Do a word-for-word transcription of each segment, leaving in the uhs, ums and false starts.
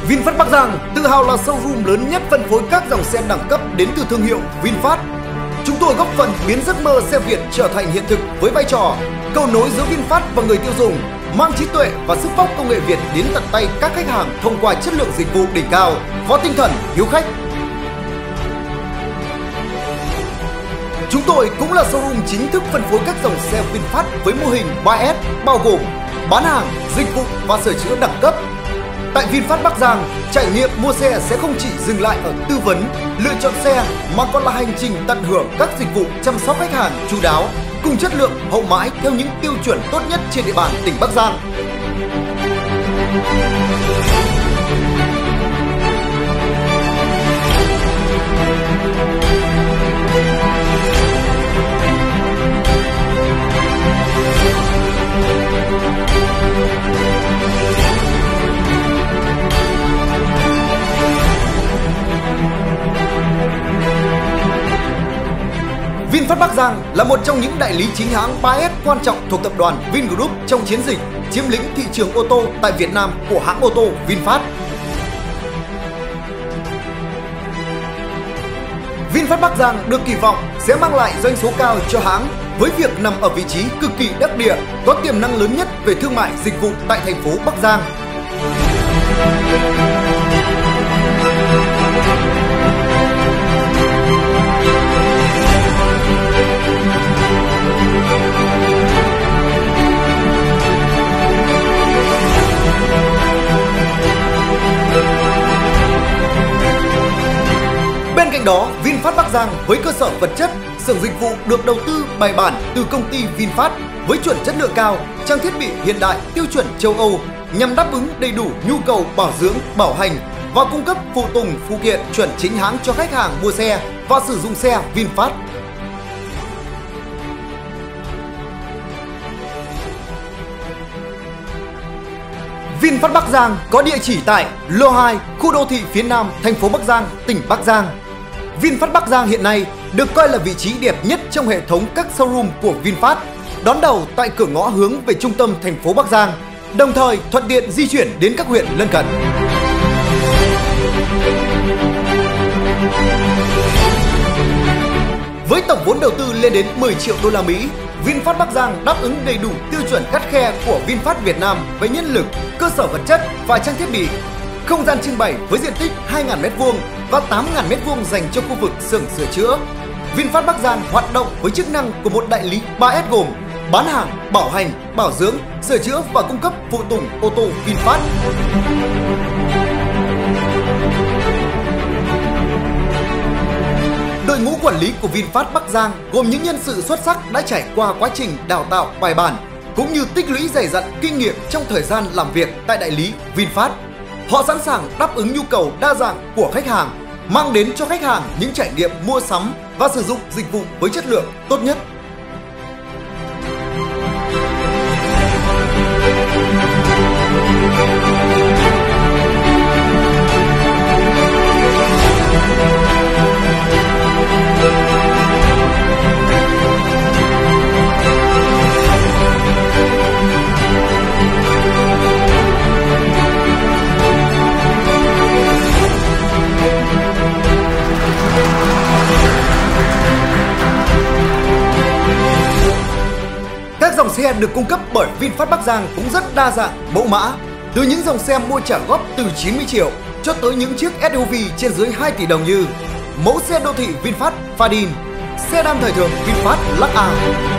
VinFast Bắc Giang tự hào là showroom lớn nhất phân phối các dòng xe đẳng cấp đến từ thương hiệu VinFast. Chúng tôi góp phần biến giấc mơ xe Việt trở thành hiện thực với vai trò cầu nối giữa VinFast và người tiêu dùng, mang trí tuệ và sức bóc công nghệ Việt đến tận tay các khách hàng thông qua chất lượng dịch vụ đỉnh cao và tinh thần hiếu khách. Chúng tôi cũng là showroom chính thức phân phối các dòng xe VinFast với mô hình ba S bao gồm bán hàng, dịch vụ và sửa chữa đẳng cấp. Tại VinFast Bắc Giang, trải nghiệm mua xe sẽ không chỉ dừng lại ở tư vấn, lựa chọn xe mà còn là hành trình tận hưởng các dịch vụ chăm sóc khách hàng chu đáo cùng chất lượng hậu mãi theo những tiêu chuẩn tốt nhất trên địa bàn tỉnh Bắc Giang. VinFast Bắc Giang là một trong những đại lý chính hãng ba S quan trọng thuộc tập đoàn Vingroup trong chiến dịch chiếm lĩnh thị trường ô tô tại Việt Nam của hãng ô tô VinFast. VinFast Bắc Giang được kỳ vọng sẽ mang lại doanh số cao cho hãng với việc nằm ở vị trí cực kỳ đắc địa, có tiềm năng lớn nhất về thương mại dịch vụ tại thành phố Bắc Giang. Bên cạnh đó, VinFast Bắc Giang với cơ sở vật chất, xưởng dịch vụ được đầu tư bài bản từ công ty VinFast với chuẩn chất lượng cao, trang thiết bị hiện đại tiêu chuẩn châu Âu nhằm đáp ứng đầy đủ nhu cầu bảo dưỡng, bảo hành và cung cấp phụ tùng phụ kiện chuẩn chính hãng cho khách hàng mua xe và sử dụng xe VinFast. VinFast Bắc Giang có địa chỉ tại lô hai, khu đô thị phía Nam, thành phố Bắc Giang, tỉnh Bắc Giang. VinFast Bắc Giang hiện nay được coi là vị trí đẹp nhất trong hệ thống các showroom của VinFast, đón đầu tại cửa ngõ hướng về trung tâm thành phố Bắc Giang, đồng thời thuận tiện di chuyển đến các huyện lân cận. Với tổng vốn đầu tư lên đến mười triệu đô la Mỹ, VinFast Bắc Giang đáp ứng đầy đủ tiêu chuẩn khắt khe của VinFast Việt Nam về nhân lực, cơ sở vật chất và trang thiết bị. Không gian trưng bày với diện tích hai nghìn mét vuông và tám nghìn mét vuông dành cho khu vực xưởng sửa chữa. VinFast Bắc Giang hoạt động với chức năng của một đại lý ba S gồm bán hàng, bảo hành, bảo dưỡng, sửa chữa và cung cấp phụ tùng ô tô VinFast. Đội ngũ quản lý của VinFast Bắc Giang gồm những nhân sự xuất sắc đã trải qua quá trình đào tạo bài bản cũng như tích lũy dày dặn kinh nghiệm trong thời gian làm việc tại đại lý VinFast. Họ sẵn sàng đáp ứng nhu cầu đa dạng của khách hàng, mang đến cho khách hàng những trải nghiệm mua sắm và sử dụng dịch vụ với chất lượng tốt nhất. Các dòng xe được cung cấp bởi VinFast Bắc Giang cũng rất đa dạng mẫu mã, từ những dòng xe mua trả góp từ chín mươi triệu cho tới những chiếc ét u vê trên dưới hai tỷ đồng như mẫu xe đô thị VinFast Fadin, sedan thời thượng VinFast Lux A.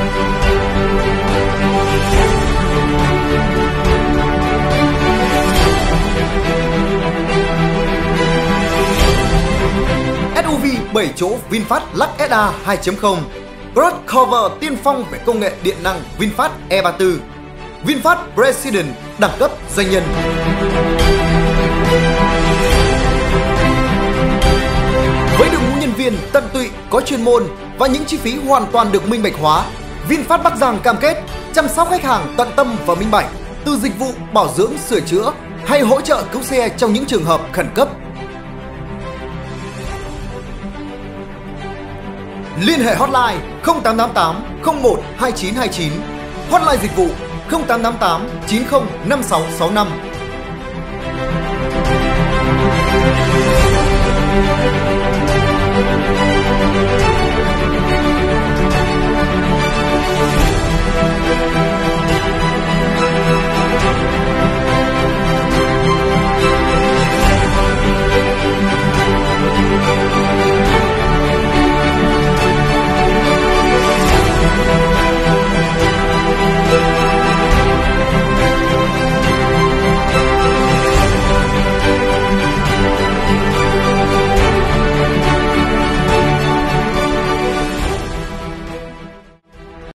ét u vê bảy chỗ VinFast Lux ét a hai chấm không, crossover tiên phong về công nghệ điện năng VinFast E ba mươi tư, VinFast President đẳng cấp doanh nhân. Với đội ngũ nhân viên tận tụy, có chuyên môn và những chi phí hoàn toàn được minh bạch hóa, VinFast Bắc Giang cam kết chăm sóc khách hàng tận tâm và minh bạch, từ dịch vụ bảo dưỡng, sửa chữa hay hỗ trợ cứu xe trong những trường hợp khẩn cấp. Liên hệ hotline không tám tám tám không một hai chín hai chín, hotline dịch vụ không tám tám tám chín không năm sáu sáu năm.